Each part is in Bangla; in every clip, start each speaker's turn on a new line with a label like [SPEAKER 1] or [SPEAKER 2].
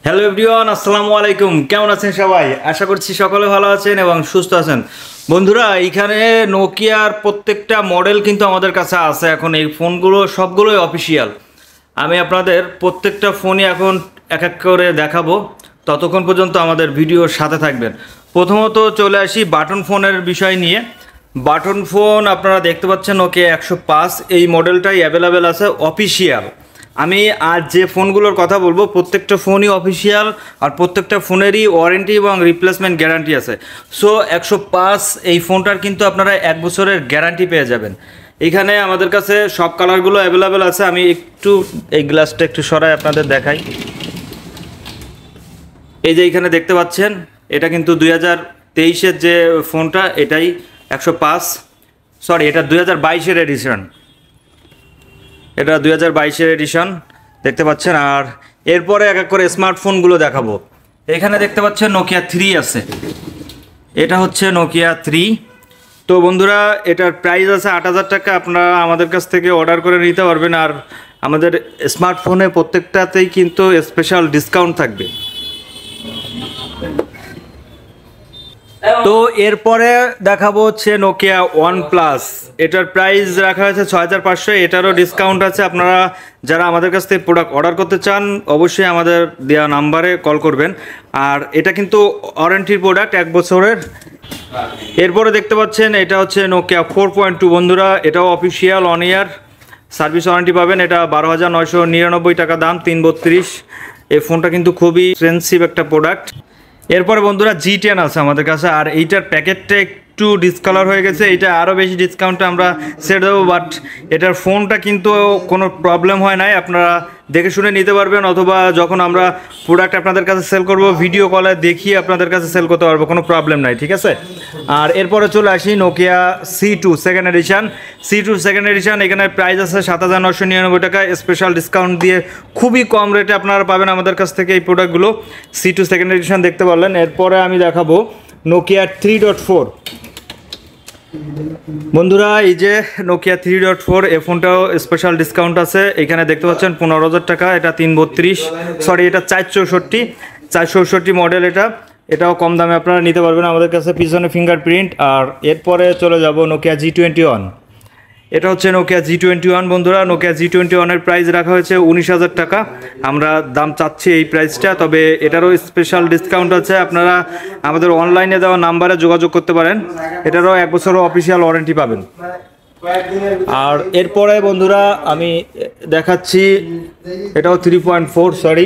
[SPEAKER 1] হ্যালো এভরিওয়ান, আসসালামু আলাইকুম। কেমন আছেন সবাই? আশা করছি সকলে ভালো আছেন এবং সুস্থ আছেন। বন্ধুরা, এইখানে নোকিয়ার প্রত্যেকটা মডেল কিন্তু আমাদের কাছে আছে। এখন এই ফোনগুলো সবগুলোই অফিসিয়াল। আমি আপনাদের প্রত্যেকটা ফোনই এখন এক এক করে দেখাবো। ততক্ষণ পর্যন্ত আমাদের ভিডিওর সাথে থাকবেন। প্রথমত চলে আসি বাটন ফোনের বিষয় নিয়ে। বাটন ফোন আপনারা দেখতে পাচ্ছেন নোকিয়া 105, এই মডেলটাই অ্যাভেলেবেল আছে অফিসিয়াল। আমি আজ যে ফোনগুলোর কথা বলবো প্রত্যেকটা ফোনই অফিসিয়াল, আর প্রত্যেকটা ফোনেরই ওয়ারেন্টি এবং রিপ্লেসমেন্ট গ্যারান্টি আছে। সো 105 এই ফোনটার কিন্তু আপনারা 1 বছরের গ্যারান্টি পেয়ে যাবেন। এখানে আমাদের কাছে সব কালারগুলো অ্যাভেলেবেল আছে। আমি একটু এই গ্লাসটা একটু সরাই আপনাদের দেখাই। এই যে এখানে দেখতে পাচ্ছেন, এটা কিন্তু 2023-এর যে ফোনটা, এটাই 105, সরি এটা 2022-এর এডিশন। এটা 2022-এর এডিশন দেখতে পাচ্ছেন। আর এরপরে এক এক করে স্মার্টফোনগুলো দেখাবো। এখানে দেখতে পাচ্ছেন নোকিয়া 3 আছে। এটা হচ্ছে নোকিয়া 3। তো বন্ধুরা, এটার প্রাইস আছে 8,000 টাকা। আপনারা আমাদের কাছ থেকে অর্ডার করে নিতে পারবেন। আর আমাদের স্মার্টফোনে প্রত্যেকটাতেই কিন্তু স্পেশাল ডিসকাউন্ট থাকবে। তো এরপরে দেখাবো হচ্ছে নোকিয়া OnePlus। এটার প্রাইস রাখা হয়েছে 6,500। এটারও ডিসকাউন্ট আছে। আপনারা যারা আমাদের কাছ থেকে প্রোডাক্ট অর্ডার করতে চান অবশ্যই আমাদের দেওয়া নাম্বারে কল করবেন। আর এটা কিন্তু ওয়ারেন্টির প্রোডাক্ট 1 বছরের। এরপরে দেখতে পাচ্ছেন এটা হচ্ছে নোকিয়া 4.2। বন্ধুরা, এটাও অফিসিয়াল 1 ইয়ার সার্ভিস ওয়ারেন্টি পাবেন। এটা 12,999 টাকা দাম, 332। এই ফোনটা কিন্তু খুবই এক্সপেন্সিভ একটা প্রোডাক্ট। এরপরে বন্ধুরা G10 আছে আমাদের কাছে। আর এইটার প্যাকেটটা একটু ডিসকালার হয়ে গেছে, এইটা আরও বেশি ডিসকাউন্টে আমরা সেট দেবো। বাট এটার ফোনটা কিন্তু কোনো প্রবলেম হয় নাই, আপনারা দেখে শুনে নিতে পারবেন। অথবা যখন আমরা প্রোডাক্ট আপনাদের কাছে সেল করব ভিডিও কলে দেখিয়ে আপনাদের কাছে সেল করতে পারবো, কোনো প্রবলেম নাই, ঠিক আছে। আর এরপরে চলে আসি Nokia C2 second edition. C2 second edition, এখানে প্রাইস আছে 7,999 টাকা। স্পেশাল ডিসকাউন্ট দিয়ে খুবই কম রেটে আপনারা পাবেন আমাদের কাছ থেকে এই প্রোডাক্টগুলো। C2 সেকেন্ড এডিশন দেখতে পারলেন। এরপরে আমি দেখাবো নোকিয়া 3.4। বন্ধুরা, এই যে নোকিয়া 3.4 এই ফোনটাও স্পেশাল ডিসকাউন্ট আছে। এখানে দেখতে পাচ্ছেন 15,000 টাকা। এটা 332, সরি এটা 464 মডেল। এটাও কম দামে আপনারা নিতে পারবেন আমাদের কাছে, পিছনে ফিঙ্গারপ্রিন্ট। আর এরপরে চলে যাব নোকিয়া G21। এটা হচ্ছে নোকিয়া G21। বন্ধুরা, নোকিয়া G21-এর প্রাইস রাখা হয়েছে 19,000 টাকা। আমরা দাম চাচ্ছি এই প্রাইসটা, তবে এটারও স্পেশাল ডিসকাউন্ট আছে। আপনারা আমাদের অনলাইনে দেওয়া নাম্বারে যোগাযোগ করতে পারেন। এটারও 1 বছরও অফিসিয়াল ওয়ারেন্টি পাবেন। আর এরপরে বন্ধুরা আমি দেখাচ্ছি, এটাও 3.4, সরি।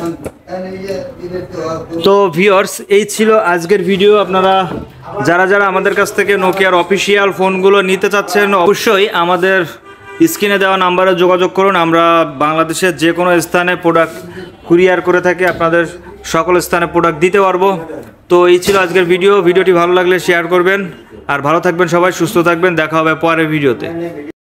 [SPEAKER 1] তো ভিউয়ার্স, এই ছিল আজকের ভিডিও। আপনারা যারা যারা আমাদের কাছ থেকে নোকিয়ার অফিসিয়াল ফোনগুলো নিতে চাচ্ছেন অবশ্যই আমাদের স্ক্রিনে দেওয়া নাম্বারে যোগাযোগ করুন। আমরা বাংলাদেশের যে কোনো স্থানে প্রোডাক্ট কুরিয়ার করে থাকি, আপনাদের সকল স্থানে প্রোডাক্ট দিতে পারবো। তো এই ছিল আজকের ভিডিওটি ভালো লাগলে শেয়ার করবেন। আর ভালো থাকবেন সবাই, সুস্থ থাকবেন। দেখা হবে পরের ভিডিওতে।